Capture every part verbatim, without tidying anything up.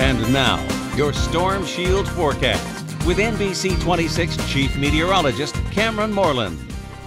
And now, your Storm Shield forecast with N B C twenty-six Chief Meteorologist Cameron Moreland.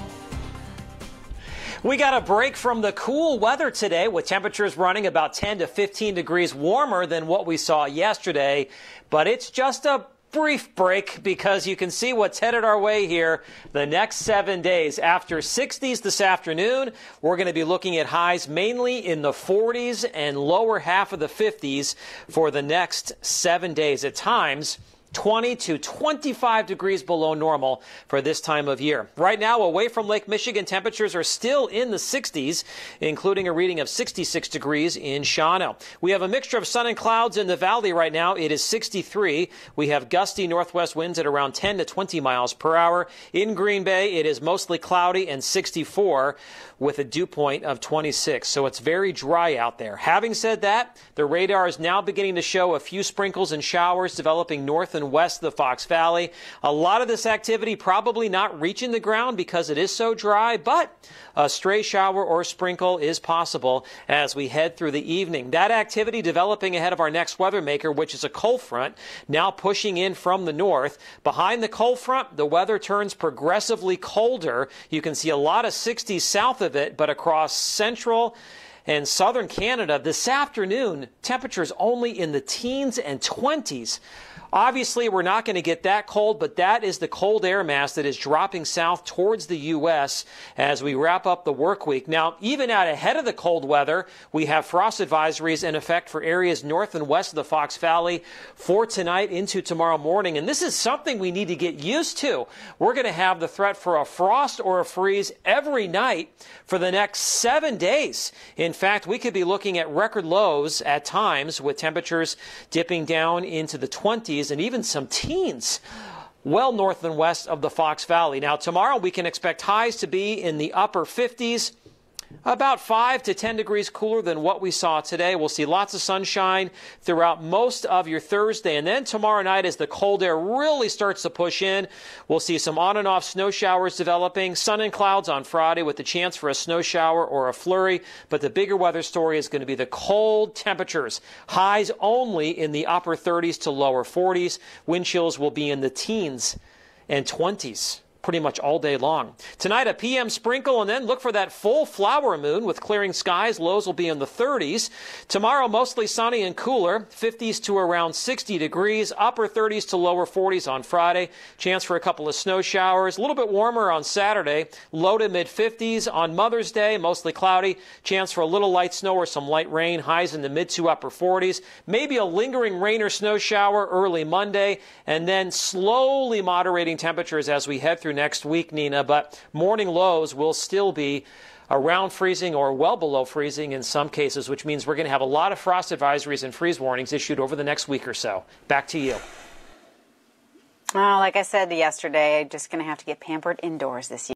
We got a break from the cool weather today with temperatures running about ten to fifteen degrees warmer than what we saw yesterday. But it's just a brief break because you can see what's headed our way here the next seven days. After sixties this afternoon, we're going to be looking at highs mainly in the forties and lower half of the fifties for the next seven days. At times, twenty to twenty-five degrees below normal for this time of year. Right now, away from Lake Michigan, temperatures are still in the sixties, including a reading of sixty-six degrees in Shawano. We have a mixture of sun and clouds in the valley right now. It is sixty-three. We have gusty northwest winds at around ten to twenty miles per hour. In Green Bay, it is mostly cloudy and sixty-four with a dew point of twenty-six. So it's very dry out there. Having said that, the radar is now beginning to show a few sprinkles and showers developing north and west of the Fox Valley. A lot of this activity probably not reaching the ground because it is so dry, but a stray shower or sprinkle is possible as we head through the evening. That activity developing ahead of our next weather maker, which is a cold front, now pushing in from the north. Behind the cold front, the weather turns progressively colder. You can see a lot of sixties south of it, but across central and southern Canada this afternoon, temperatures only in the teens and twenties. Obviously, we're not going to get that cold, but that is the cold air mass that is dropping south towards the U S as we wrap up the work week. Now, even out ahead of the cold weather, we have frost advisories in effect for areas north and west of the Fox Valley for tonight into tomorrow morning. And this is something we need to get used to. We're going to have the threat for a frost or a freeze every night for the next seven days. In fact, we could be looking at record lows at times with temperatures dipping down into the twenties and even some teens well north and west of the Fox Valley. Now, tomorrow we can expect highs to be in the upper fifties, about five to ten degrees cooler than what we saw today. We'll see lots of sunshine throughout most of your Thursday. And then tomorrow night, as the cold air really starts to push in, we'll see some on and off snow showers developing, sun and clouds on Friday with the chance for a snow shower or a flurry. But the bigger weather story is going to be the cold temperatures. Highs only in the upper thirties to lower forties. Wind chills will be in the teens and twenties. Pretty much all day long. Tonight, a P M sprinkle, and then look for that full flower moon with clearing skies. Lows will be in the thirties. Tomorrow, mostly sunny and cooler, fifties to around sixty degrees, upper thirties to lower forties on Friday. Chance for a couple of snow showers. A little bit warmer on Saturday, low to mid fifties. On Mother's Day, mostly cloudy. Chance for a little light snow or some light rain. Highs in the mid to upper forties. Maybe a lingering rain or snow shower early Monday, and then slowly moderating temperatures as we head through next week, Nina, but morning lows will still be around freezing or well below freezing in some cases, which means we're going to have a lot of frost advisories and freeze warnings issued over the next week or so. Back to you. Well, like I said yesterday, I'm just going to have to get pampered indoors this year.